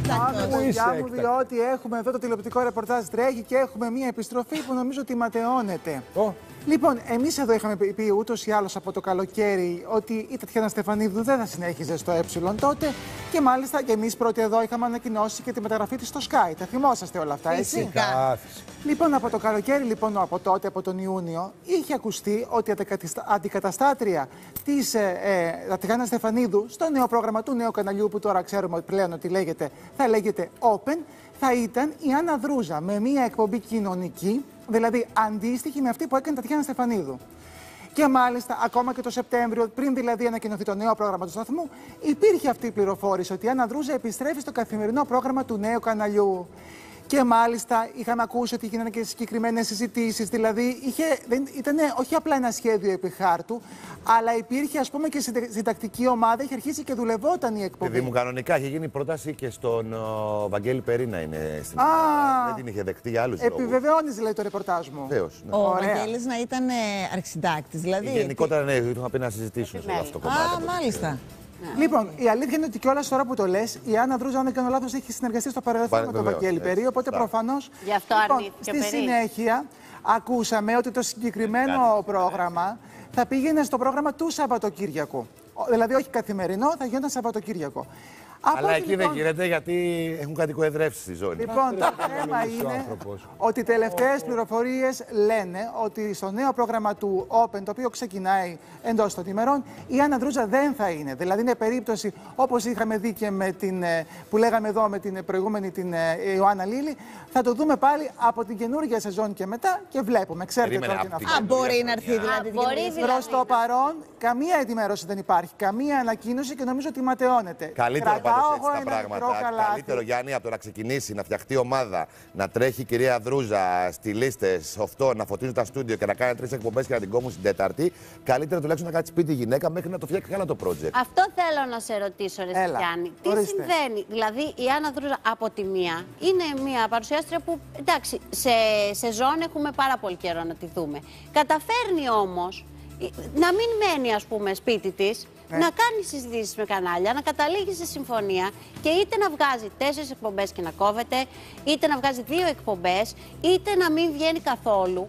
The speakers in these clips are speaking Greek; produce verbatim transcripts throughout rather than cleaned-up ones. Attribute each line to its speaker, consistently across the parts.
Speaker 1: μου, διότι έχουμε εδώ το τηλεοπτικό ρεπορτάζ τρέχει και έχουμε μια επιστροφή που νομίζω ότι ματαιώνεται. Oh. Λοιπόν, εμείς εδώ είχαμε πει ούτως ή άλλως από το καλοκαίρι ότι η Τατιάνα Στεφανίδου δεν θα συνέχιζε στο Ε τότε και μάλιστα και εμείς πρώτοι εδώ είχαμε ανακοινώσει και τη μεταγραφή της στο Sky. Τα θυμόσαστε όλα αυτά, έτσι?
Speaker 2: Φυσικά.
Speaker 1: Λοιπόν, από το καλοκαίρι, λοιπόν, από τότε, από τον Ιούνιο, είχε ακουστεί ότι η αντικαταστάτρια της ε, ε, Τατιάνα Στεφανίδου στο νέο πρόγραμμα του νέου καναλιού που τώρα ξέρουμε πλέον ότι λέγεται, θα λέγεται Open, θα ήταν η Άννα Δρούζα με μια εκπομπή κοινωνική, δηλαδή αντίστοιχη με αυτή που έκανε η Τατιάνα Στεφανίδου. Και μάλιστα, ακόμα και το Σεπτέμβριο, πριν δηλαδή ανακοινωθεί το νέο πρόγραμμα του σταθμού, υπήρχε αυτή η πληροφόρηση ότι η Άννα Δρούζα επιστρέφει στο καθημερινό πρόγραμμα του νέου καναλιού. Και μάλιστα είχαμε ακούσει ότι γίνανε και συγκεκριμένες συζητήσεις, δηλαδή είχε, δεν, ήταν όχι απλά ένα σχέδιο επί χάρτου, αλλά υπήρχε ας πούμε και συντακτική ομάδα, είχε αρχίσει και δουλευόταν η εκπομπή.
Speaker 2: Παιδί μου, κανονικά είχε γίνει πρόταση και στον ο, Βαγγέλη Περίνα είναι στην Ελλάδα. Δεν την είχε δεκτεί για άλλους λόγους.
Speaker 1: Επιβεβαιώνεις δηλαδή το ρεπορτάζ μου.
Speaker 2: Βεβαίως, ναι.
Speaker 3: Ο Βαγγέλης να ήταν αρχισυντάκτης, δηλαδή.
Speaker 2: Γενικότερα ναι, του είχα πει να συζητήσουν σε όλο αυτό το κομμάτι.
Speaker 3: Α, μάλιστα.
Speaker 1: Ναι. Λοιπόν, η αλήθεια είναι ότι κιόλας τώρα που το λες, η Άννα Δρούζα, αν δεν κάνω λάθος, έχει συνεργαστεί στο παρελθόν με τον Βαγγέλη Περί, οπότε προφανώς.
Speaker 4: Γι' αυτό
Speaker 1: λοιπόν,
Speaker 4: αρνήθηκε
Speaker 1: στη
Speaker 4: Περί.
Speaker 1: συνέχεια, ακούσαμε ότι το συγκεκριμένο πρόγραμμα θα πήγαινε στο πρόγραμμα του Σαββατοκύριακου. Δηλαδή, όχι καθημερινό, θα γινόταν Σαββατοκύριακο.
Speaker 2: Αλλά εκεί λοιπόν, δεν γίνεται γιατί έχουν κατοικοεδρεύσει στη ζώνη.
Speaker 1: Λοιπόν, το θέμα είναι ότι οι τελευταίες πληροφορίες λένε ότι στο νέο πρόγραμμα του Open, το οποίο ξεκινάει εντός των ημερών, η Άννα Δρούζα δεν θα είναι. Δηλαδή είναι περίπτωση, όπως είχαμε δει και με την, που λέγαμε εδώ με την προηγούμενη την Ιωάννα Λίλη, θα το δούμε πάλι από την καινούργια σεζόν και μετά και βλέπουμε. Ξέρετε τώρα τι είναι αυτό.
Speaker 3: Α, μπορεί να έρθει δηλαδή.
Speaker 1: Προς το παρόν, καμία ενημέρωση δεν υπάρχει, καμία ανακοίνωση και νομίζω ότι ματαιώνεται.
Speaker 2: Καλύτερο πάντως έτσι τα πράγματα. Καλύτερο, Γιάννη, από το να ξεκινήσει, να φτιαχτεί ομάδα, να τρέχει η κυρία Δρούζα στη λίστες, αυτό, να φωτίζουν τα στούντιο και να κάνει τρεις εκπομπές και να την κόβουν στην Τέταρτη. Καλύτερο τουλάχιστον να κάτσει σπίτι η γυναίκα μέχρι να το φτιάξει καλά το project.
Speaker 4: Αυτό θέλω να σε ρωτήσω, ρε Γιάννη. Τι ορίστε. Συμβαίνει, δηλαδή η Άννα Δρούζα από τη μία είναι μια παρουσιάστρια που εντάξει, σε σεζόν έχουμε πάρα πολύ καιρό να τη δούμε. Καταφέρνει όμως να μην μένει, ας πούμε, σπίτι της, ναι. να κάνει συζητήσεις με κανάλια, να καταλήγει σε συμφωνία και είτε να βγάζει τέσσερις εκπομπές και να κόβεται, είτε να βγάζει δύο εκπομπές, είτε να μην βγαίνει καθόλου.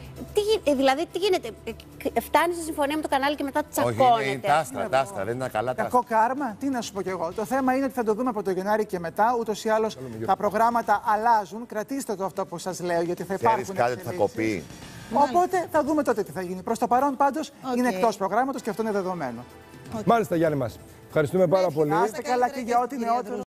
Speaker 4: Τι, δηλαδή, τι γίνεται, φτάνει σε συμφωνία με το κανάλι και μετά τσακώνεται.
Speaker 2: Όχι, είναι τάστρα, τάστρα, δεν είναι καλά.
Speaker 1: Κακό κάρμα, τι να σου πω κι εγώ. Το θέμα είναι ότι θα το δούμε από το Γενάρη και μετά. Ούτως ή άλλως τα προγράμματα αλλάζουν. Κρατήστε το αυτό που σας λέω, γιατί θα υπάρχουν.
Speaker 2: Ξέρεις κάτι θα κοπεί.
Speaker 1: Οπότε θα δούμε τότε τι θα γίνει. Προς το παρόν πάντως okay. είναι εκτός προγράμματος και αυτό είναι δεδομένο.
Speaker 5: Okay. Μάλιστα, Γιάννη μας. Ευχαριστούμε πάρα πολύ.
Speaker 1: Να είστε καλά και για ό,τι νεότερο.